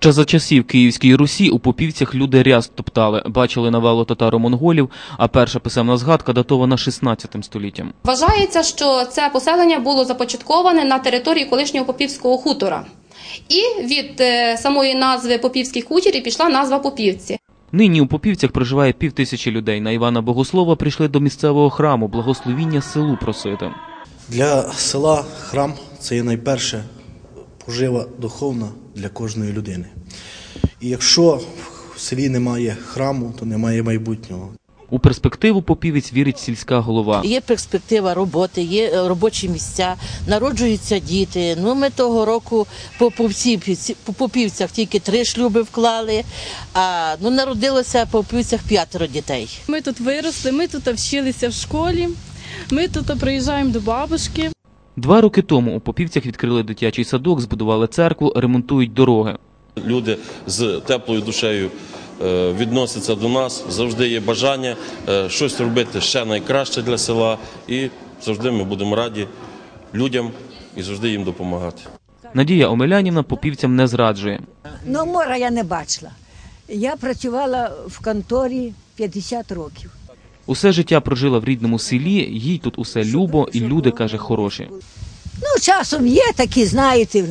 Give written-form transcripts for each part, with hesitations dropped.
Ще за часів Київської Русі у Попівцях люди ряст топтали, бачили навалу татаро-монголів, а перша писемна згадка датована 16 століттям. Вважається, що це поселення було започатковане на території колишнього Попівського хутора. І від самої назви Попівський хутір і пішла назва Попівці. Нині у Попівцях проживає 5000 людей. На Івана Богослова прийшли до місцевого храму благословіння селу просити. Для села храм – це є найперше пожива духовна для кожної людини. І якщо в селі немає храму, то немає майбутнього. У перспективу попівець вірить сільська голова. Є перспектива роботи, є робочі місця, народжуються діти. Ми того року по Попівцях тільки 3 шлюби вклали, а народилося по Попівцях 5 дітей. Ми тут виросли, ми тут вчилися в школі, ми тут приїжджаємо до бабушки. 2 роки тому у Попівцях відкрили дитячий садок, збудували церкву, ремонтують дороги. Люди з теплою душею відносяться до нас, завжди є бажання щось робити ще найкраще для села, і завжди ми будемо раді людям і завжди їм допомагати. Надія Омелянівна попівцям не зраджує. Моря я не бачила. Я працювала в конторі 50 років. Усе життя прожила в рідному селі, їй тут усе любо і люди, каже, хороші. Часом є такі, знаєте,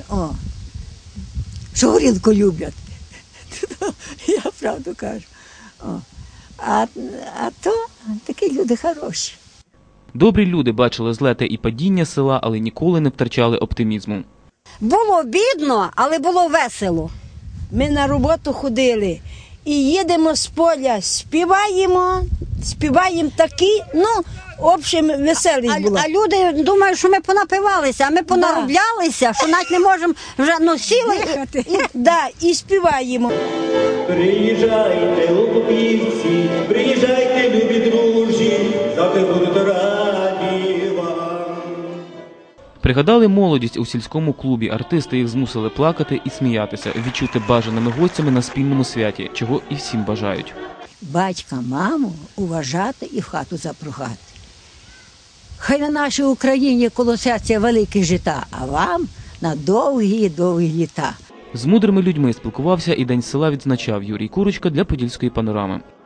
що горілку люблять. Я правду кажу. А то такі люди хороші. Добрі люди бачили злети і падіння села, але ніколи не втрачали оптимізму. Було бідно, але було весело. Ми на роботу ходили і їдемо з поля, співаємо такі, в общем, веселість була. А люди думають, що ми понапивалися, а ми понароблялися, що навіть не можемо вже сіли і співаємо. Приїжджайте, у Попівці, приїжджайте, любі друзі, завжди будуть раді вам. Пригадали молодість у сільському клубі, артисти їх змусили плакати і сміятися, відчути бажаними гостями на спільному святі, чого і всім бажають. Батька, маму уважати і в хату запрягати. Хай на нашій Україні колосяться великі жита, а вам на довгі-довгі літа. З мудрими людьми спілкувався і День села відзначав Юрій Курочка для Подільської панорами.